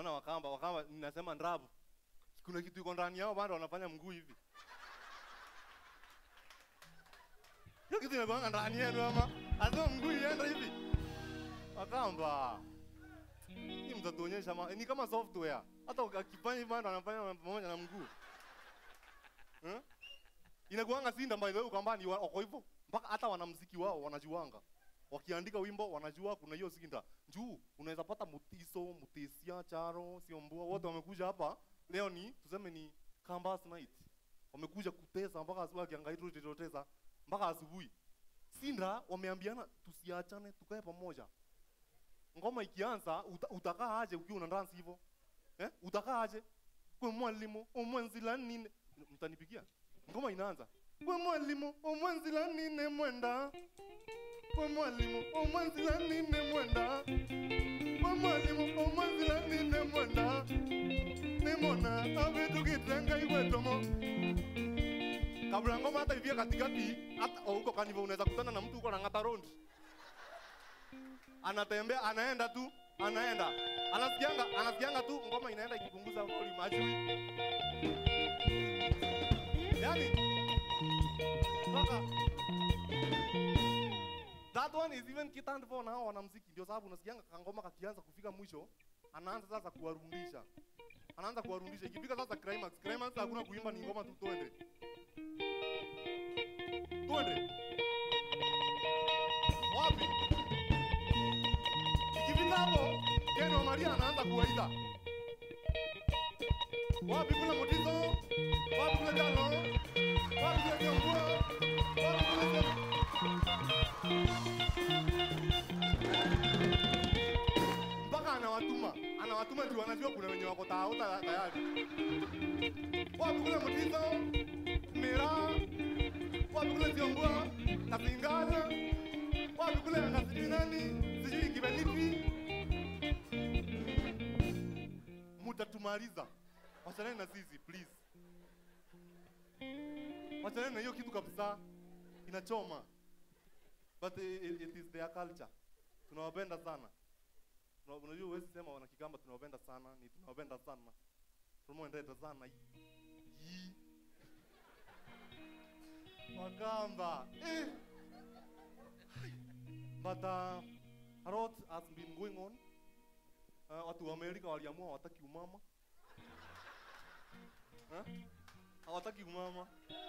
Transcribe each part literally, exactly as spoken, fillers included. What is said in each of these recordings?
Unaona wakamba, wakamba ninasema ndabu. Kuna kitu iko ndani yao bado wanafanya mguu hivi. Hiyo kitu inakuwa ndani yenu ama azao mguu ienda hivi. Wakamba. Hii mtatuonyesha ma... ni kama software. Hata ukifanya hivi bado anafanya pamoja na mguu. Eh? Inakuanga sinda by the way kwamba ni wako hivyo. Mpaka hata wanamuziki wao wanajuanga. Wakiandika wimbo wanajua kuna hiyo sinda. Juu unaweza pata Mutiso, Mutisia, Charo, Siombua wote wamekuja hapa. Leo ni tuseme ni Canvas night. Wamekuja kutesa mpaka asubuhi akiangalia tu tutoteza mpaka asubuhi. Sinda wameambiana tusiachane tukae pamoja. Ngoma ikianza uta, utakaa aje ukiwa una dance hivyo? Eh? Utakaa aje? Kwa mwalimu, omwenzila nini? Mtanipigia. Ngoma inaanza. Kwa mwalimu, omwenzila nini mwenda? Kwa mwalimu, omwenzila nini mwenda? Kwa mwalimu, omwenzila nini mwenda? Nemona, avitu kitrenga iwe tomo. Kabla ngoma hata ivia katikati, hata huko kanivo unaweza kutana na mtu uko na ngata round. Anatembea, anaenda tu, anaenda. Anasikianga, anasikianga tu, ngoma inaenda ikipunguza volume ajui. Yani, toka. That one is even kitambo for now wanamuziki. Ndio sababu unasikianga ngoma kakianza kufika mwisho, anaanza sasa kuwarundisha. Anaanza kuwarundisha. Ikifika sasa climax, climax hakuna kuimba ni ngoma tu twende. Twende. Wapi? Ikifika hapo, Keno Maria anaanza kuwaita. Wapi kuna Mutiso? Wapi kuna Jalo? Wapi kuna Kiongua? Wapi kuna mpaka anawatuma. Anawatuma ndio wanajua kuna wenye wako taota tayari. Wapi kuna Mutiso? Mira? Wapi kuna Kiongua? Kapingana? Wapi kuna ngasijui nani? Sijui kibelipi? Mutatumaliza. Wachaneni na sisi, please. Wachaneni na hiyo kitu kabisa. Inachoma. But it, it is their culture. Tunawapenda sana. Unajua wewe sema wana Kikamba tunawapenda sana, ni tunawapenda sana. Tunamuendea sana hii. Wakamba. Eh. But uh, a lot has been going on. Uh, watu wa Amerika waliamua hawataki umama. Eh? Hawataki umama.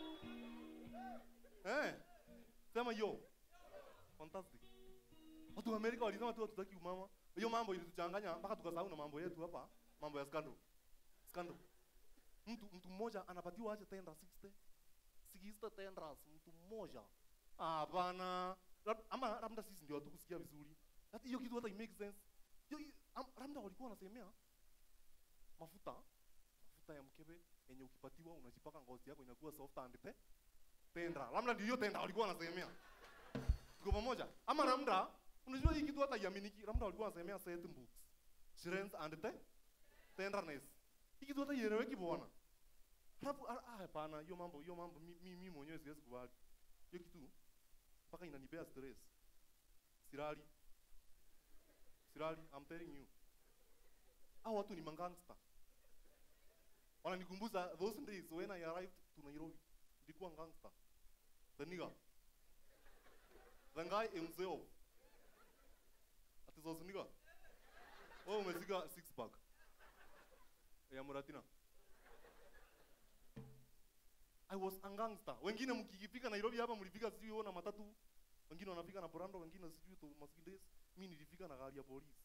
Eh? Sema yo. Fantastic. Watu wa Amerika walisema tu hatutaki umama. Hiyo mambo ilituchanganya mpaka tukasahau na mambo yetu hapa, mambo ya scandal. Scandal. Mtu mtu mmoja anapatiwa aje tenda sixty. sixty tenders mtu mmoja. Ah bana. Ama labda sisi ndio hatukusikia vizuri. Hata hiyo kitu hata it makes sense. Hiyo labda walikuwa wanasemea mafuta mafuta ya mkebe yenye ukipatiwa unajipaka ngozi yako inakuwa soft and te tendra. Labda ndio hiyo tendra walikuwa wanasemea. Tuko pamoja. Ama labda unajua hii kitu hata yaminiki. Labda walikuwa wanasemea certain books. Strength and te tenderness. Hii kitu hata ieleweki bwana. Hapo ah hapana hiyo mambo hiyo mambo mimi mimi mwenyewe siwezi kubali. Hiyo kitu mpaka inanipea stress. Sirali. Sirali, I'm telling you. Hao watu ni mangangster. Wananikumbuza those days when I arrived to Nairobi. Nilikuwa gangster. The nigga. The guy himself. Ati zozo nigga. Oh, umezika six pack. Ya Muratina. I was a gangster. Wengine mkikifika Nairobi hapa mlifika sijui ona matatu. Wengine wanafika na Porando, wengine sijui tu Mercedes. Mimi nilifika na gari ya polisi.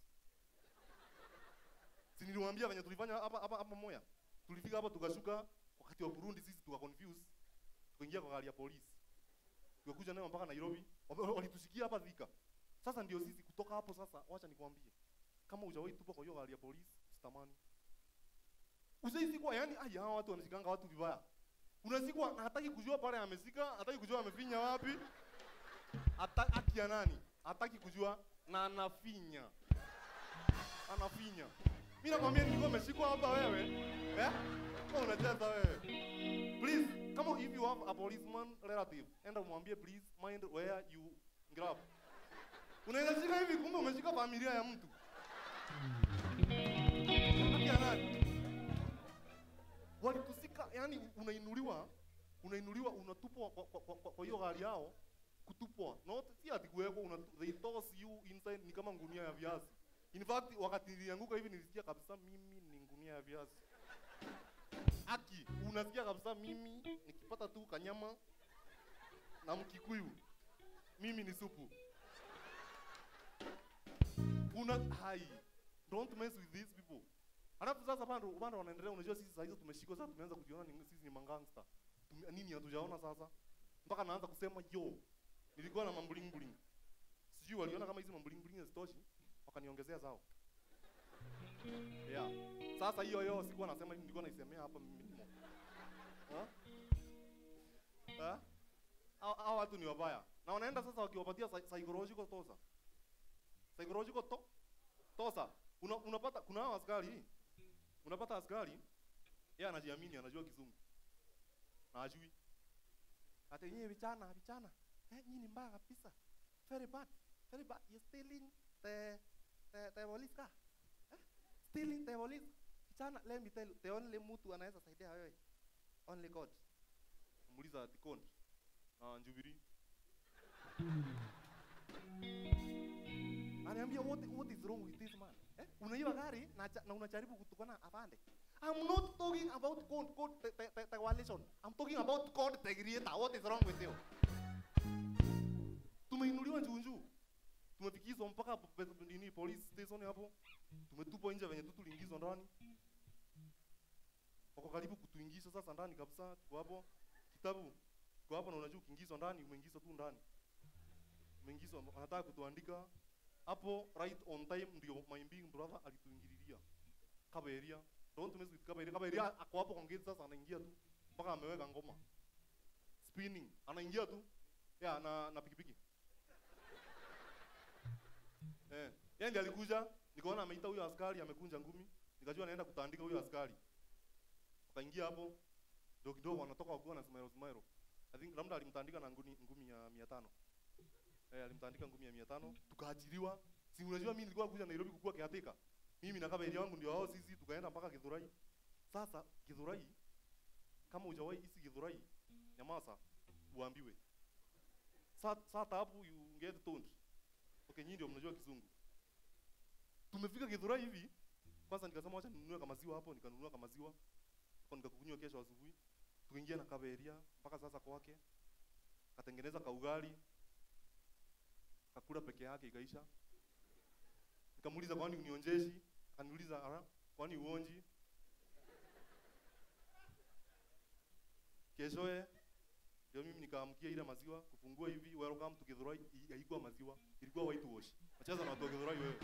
Si niliwaambia venye tulifanya hapa hapa hapa Moya. Tulifika hapa tukashuka wakati wa Burundi sisi tuka confuse. Tukaingia kwa gari ya polisi. Tukakuja nayo mpaka Nairobi. Walitushikia hapa Thika. Sasa ndio sisi kutoka hapo sasa wacha nikwambie. Kama hujawahi tupa kwa hiyo gari ya polisi, sitamani. Usisikwa yani ai hawa watu wanashikanga watu vibaya. Unasikwa hataki kujua pale amesika, hataki kujua amefinya wapi. Hataki ya nani? Hataki kujua na anafinya. Anafinya. Mimi nakwambia nilikuwa nimeshikwa hapa wewe. Eh? Wewe unacheza wewe. Please, kama if you have a policeman relative, enda umwambie please mind where you grab. Unaweza shika hivi kumbe umeshika familia ya mtu. ya nani? Walitusika, yani unainuliwa, unainuliwa unatupwa kwa kwa kwa, kwa hiyo gari yao, kutupwa. Not si ati kuweko una they toss you inside ni kama ngunia ya viazi. In fact wakati nilianguka hivi nilisikia kabisa mimi ni ngunia ya viazi. Aki, unasikia kabisa mimi nikipata tu kanyama na Mkikuyu. Mimi ni supu. Una hai. Don't mess with these people. Alafu sasa bado bado wanaendelea, unajua sisi sasa hizo tumeshikwa sasa tumeanza kujiona ni sisi ni mangangster. Tume, nini hatujaona sasa? Mpaka naanza kusema yo. Nilikuwa na mambuling buling. Sijui waliona kama hizi mambuling buling hazitoshi, wakaniongezea zao. Yeah. Sasa hiyo hiyo sikuwa nasema hivi, nilikuwa naisemea hapa mimi. Ha? Ha? Hao watu ni wabaya. Na wanaenda sasa wakiwapatia psychological tosa. Psychological to tosa. Una, unapata kuna hao askari. Unapata askari yeye anajiamini, anajua kizungu. Na ajui. Hata yeye vijana, vijana. Eh, nyinyi mbaya kabisa. Very bad. Very bad. You stealing the the the police car. Eh? Stealing the police. Vijana, let me tell you, the only mtu anaweza saidia wewe. Only God. Muuliza Tikondi. Ah, Njubiri. Aniambia what what is wrong with this man? Eh? Unaiba gari na, na unajaribu kutukana afande. I'm not talking about code code the, the, the, the violation. I'm talking about code the creator. What is wrong with you? Tumeinuliwa njunju. Tumefikizwa mpaka nini police station hapo. Tumetupwa nje venye tu tuliingizwa ndani. Wako karibu kutuingiza sasa ndani kabisa. Kwa hapo kitabu kwa hapo na unajua ukiingizwa ndani umeingizwa tu ndani. Umeingizwa, anataka kutuandika hapo right on time, ndio my big brother alituingililia. Kaberia, don't mess with Kaberia. Kaberia ako hapo kwa gate sasa anaingia tu mpaka ameweka ngoma. Spinning, anaingia tu. Ya na na pikipiki. Eh, yeye ndiye alikuja, nikaona ameita huyo askari amekunja ngumi, nikajua anaenda kutaandika huyo askari. Akaingia hapo, ndio kidogo anatoka wagua na smile smile. I think labda alimtandika na ngumi ngumi ya mia tano. Eh, alimtandika ngumi ya mia tano, tukaajiriwa. Si unajua mimi nilikuwa kuja Nairobi kukua kiatika. Mimi na Kaberia wangu ndio hao sisi tukaenda mpaka Githurai. Sasa Githurai kama hujawahi hisi Githurai, nyamaza uambiwe. Sasa hapo you get toned. Okay, nyinyi ndio mnajua kizungu. Tumefika Githurai hivi, kwanza nikasema acha ninunue kama maziwa hapo, nikanunua kama maziwa. Kwa nikakunywa kesho asubuhi. Tukaingia na Kaberia mpaka sasa kwake. Katengeneza kaugali. Kakula peke yake ikaisha. Nikamuuliza kwani unionjeshi? Akaniuliza ara, kwani uonji? Keshoe ndio mimi nikaamkia ile maziwa, kufungua hivi welcome to Githurai, haikuwa maziwa, ilikuwa white wash. Acheza na watu wa Githurai wewe.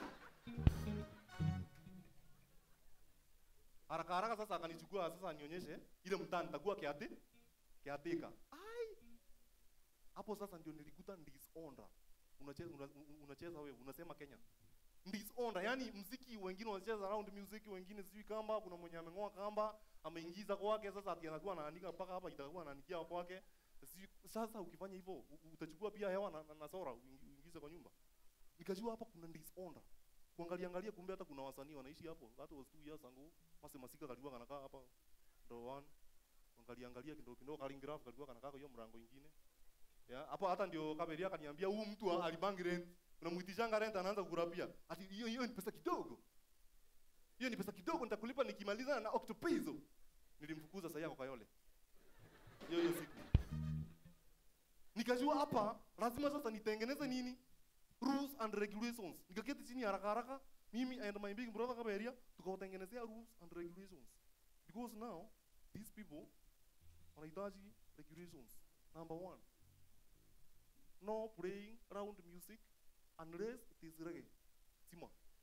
Haraka haraka sasa akanichukua sasa anionyeshe ile mtaa nitakuwa kiate kiatika. Ai. Hapo sasa ndio nilikuta disonder. Unacheza una, unacheza wewe unasema Kenya. Disonder, yani muziki wengine wanacheza around music, wengine sijui kamba, kuna mwenye amengoa kamba, ameingiza kwake sasa ati anakuwa anaandika mpaka hapa itakuwa anaandikia kwake. Sasa ukifanya hivyo utachukua pia hewa na, na, na sora uingize kwa nyumba. Nikajua hapa kuna disonder. Kuangalia angalia kumbe hata kuna wasanii wanaishi hapo. That was two years ago. Pase Masika kalikuwa kanakaa hapa. Ndo one. Kuangalia angalia kidogo kidogo Kalingraph kalikuwa kanakaa kwa hiyo mrango mwingine. Ya, hapo hata ndio Kaberia akaniambia huyu mtu alibangi rent. Unamuitishanga rent anaanza kukurapia. Ati hiyo hiyo ni pesa kidogo. Hiyo ni pesa kidogo nitakulipa nikimaliza na octopizo. Nilimfukuza sasa yako Kayole. Hiyo hiyo siku. Nikajua hapa lazima sasa nitengeneze nini? Rules and regulations. Nikaketi chini haraka haraka mimi and my big brother Kaberia tukawatengenezea rules and regulations. Because now these people wanahitaji regulations. Number one, no playing around music unless it is reggae. Sima.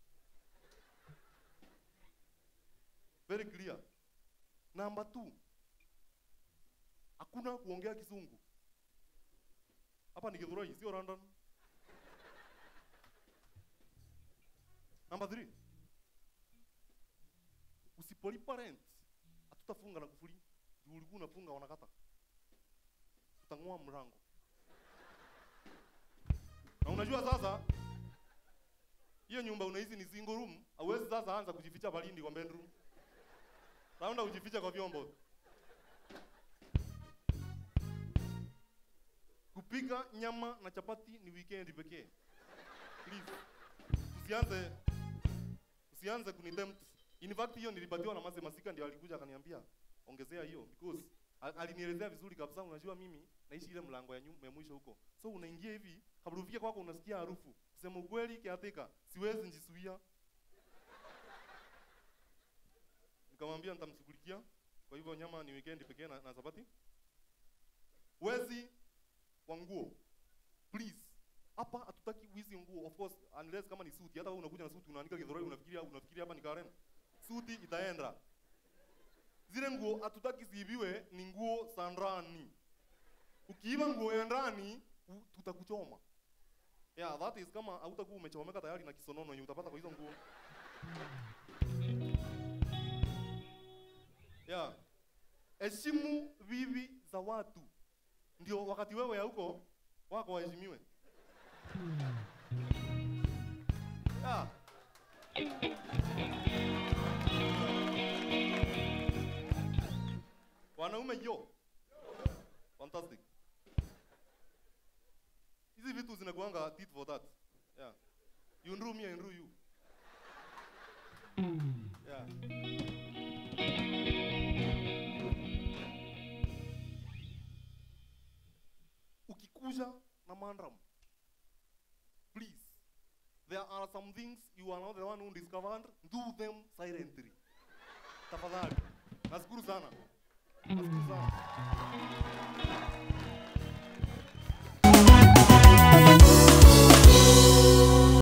Very clear. Number two, hakuna kuongea kizungu. Hapa ni Githurai, sio London. Number three, usipolipa rent, hatutafunga na kufuli. Juu ulikuwa unafunga wanakata. Tutang'oa mlango. Na unajua sasa hiyo nyumba unaishi ni single room, hauwezi sasa anza kujificha balindi kwa bedroom. Raunda ujificha kwa vyombo. Kupika nyama na chapati ni weekend pekee. Please. Usianze usianze kunitempt. In fact hiyo nilipatiwa na Mase Masika ndio alikuja akaniambia ongezea hiyo because alinielezea vizuri kabisa. Unajua mimi naishi ile mlango ya nyuma ya mwisho huko. So unaingia hivi kabla ufike kwako unasikia harufu. Kusema ukweli kiatika siwezi njisuia. Nikamwambia nitamshughulikia. Kwa hivyo nyama ni weekend pekee na, na chapati. Wezi wa nguo. Please. Hapa hatutaki wizi nguo. Of course unless kama ni suti. Hata wewe unakuja na suti unaanika kidhoroi unafikiria unafikiria hapa ni Karen. Suti itaenda. Zile nguo hatutaki ziibiwe ni nguo za ndani. Ukiiba nguo ya ndani tutakuchoma. Yeah, that is kama hautakuwa umechomeka tayari na kisonono yenye utapata kwa hizo nguo. Yeah. Heshimu bibi za watu. Ndio wakati wewe ya huko wako waheshimiwe. Yeah. Wanaume yo. Fantastic. Hizi vitu zinakuanga tit for that. Yeah. You nru me, I nru you. Yeah. Ukikuja na mandram. Please. There are some things you are not the one who discovered. Do them silently. Tafadhali. Nashukuru sana. Nashukuru sana.